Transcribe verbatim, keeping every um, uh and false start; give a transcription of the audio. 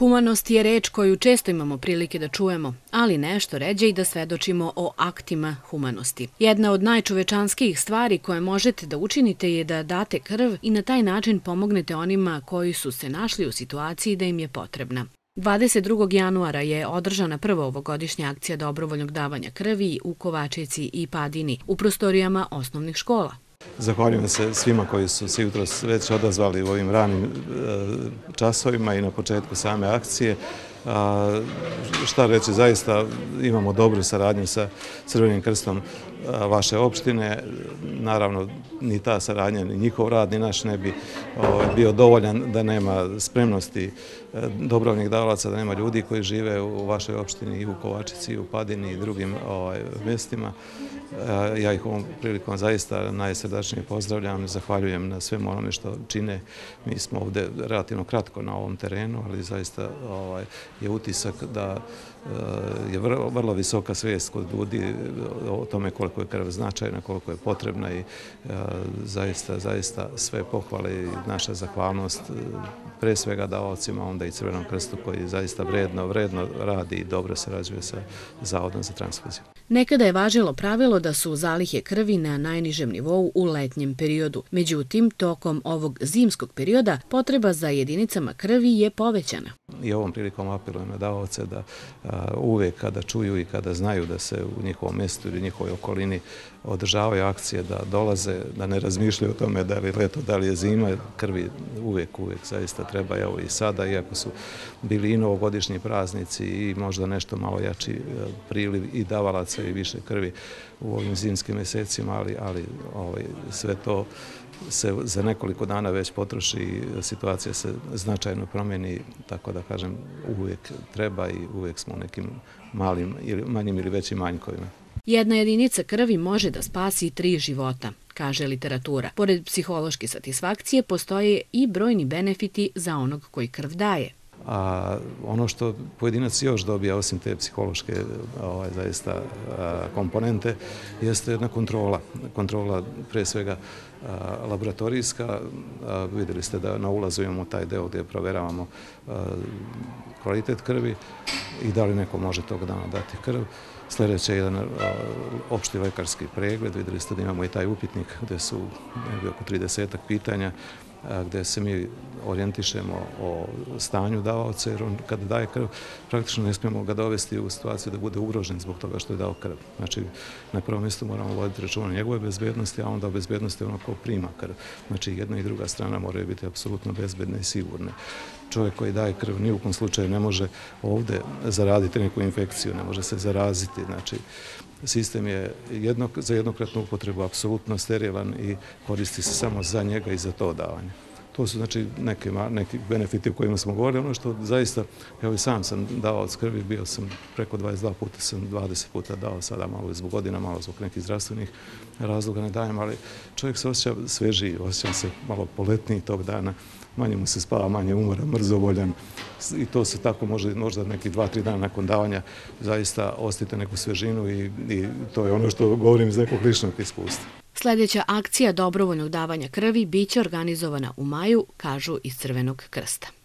Humanost je reč koju često imamo prilike da čujemo, ali nešto ređe i da svedočimo o aktima humanosti. Jedna od najčovečanskijih stvari koje možete da učinite je da date krv i na taj način pomognete onima koji su se našli u situaciji da im je potrebna. dvadeset drugog januara je održana prva ovogodišnja akcija dobrovoljnog davanja krvi u Kovačici i Padini u prostorijama osnovnih škola. Zahvaljujem se svima koji su se jutros već odazvali u ovim ranim časovima i na početku same akcije. Šta reći, zaista imamo dobru saradnju sa Crvenim krstom vaše opštine. Naravno, ni ta saradnja, ni njihov rad, ni naš ne bi bio dovoljan da nema spremnosti dobrovoljnih davalaca, da nema ljudi koji žive u vašoj opštini i u Kovačici, i u Padini i drugim mjestima. Ja ih ovom prilikom zaista najsrdačnije pozdravljam, zahvaljujem na svemu onome što čine. Mi smo ovdje relativno kratko na ovom terenu, ali zaista je utisak da je vrlo visoka svijest kod ljudi o tome koliko je krv značajna, koliko je potrebna i zaista, zaista sve pohvale i naša zahvalnost pre svega davaocima, onda i Crvenom krstu koji zaista vredno, vredno radi i dobro sarađuje sa Zavodom za transfuziju. Nekada je važilo pravilo da su zalihe krvi na najnižem nivou u letnjem periodu. Međutim, tokom ovog zimskog perioda potreba za jedinicama krvi je povećana. I ovom prilikom apelujem na davaoce da uvek kada čuju i kada znaju da se u njihovom mjestu ili njihovoj okolini održavaju akcije, da dolaze, da ne razmišljaju o tome da li je leto, da li je zima, krvi uvek, uvek zaista treba. Evo i sada, iako su bili i novogodišnji praznici i možda nešto malo jači priliv i davalaca i više krvi u ovim zimskim mjesecima, ali, ali ovaj, sve to se za nekoliko dana već potroši i situacija se značajno promijeni, tako da kažem uvijek treba i uvijek smo u nekim malim, manjim ili većim manjkovima. Jedna jedinica krvi može da spasi tri života, kaže literatura. Pored psihološke satisfakcije postoje i brojni benefiti za onog koji krv daje. A ono što pojedinac još dobija, osim te psihološke ovaj, zaista a, komponente, jeste jedna kontrola. Kontrola pre svega a, laboratorijska. A, vidjeli ste da na ulazu imamo taj deo gdje proveravamo a, kvalitet krvi i da li neko može tog dana dati krv. Sljedeće je jedan a, opšti lekarski pregled. Vidjeli ste da imamo i taj upitnik gdje su negdje oko tridesetak pitanja gdje se mi orijentišemo o stanju davaoca, jer on kada daje krv, praktično ne smijemo ga dovesti u situaciju da bude ugrožen zbog toga što je dao krv. Znači, na prvom mjestu moramo voditi računa o njegove bezbednosti, a onda o bezbednosti ono ko prima krv. Znači, jedna i druga strana moraju biti apsolutno bezbedne i sigurne. Čovjek koji daje krv ni u kom slučaju ne može ovdje zaraditi neku infekciju, ne može se zaraziti. Znači, sistem je jednog, za jednokratnu upotrebu apsolutno sterilan i koristi se samo za njega i za to davanje. To su znači neki, neki benefiti o kojima smo govorili. Ono što zaista, evo i sam sam dao od krvi, bio sam preko dvadeset dva puta, sam dvadeset puta dao, sada malo zbog godina, malo zbog nekih zdravstvenih razloga ne dajem, ali čovjek se osjeća svežiji, osjeća se malo poletniji tog dana, manje mu se spava, manje umora, mrzovoljan i to se tako može, možda neki dva, tri dana nakon davanja zaista osjetite neku svežinu i, i to je ono što govorim iz nekog ličnog iskustva. Sljedeća akcija dobrovoljnog davanja krvi biće organizovana u maju, kažu iz Crvenog krsta.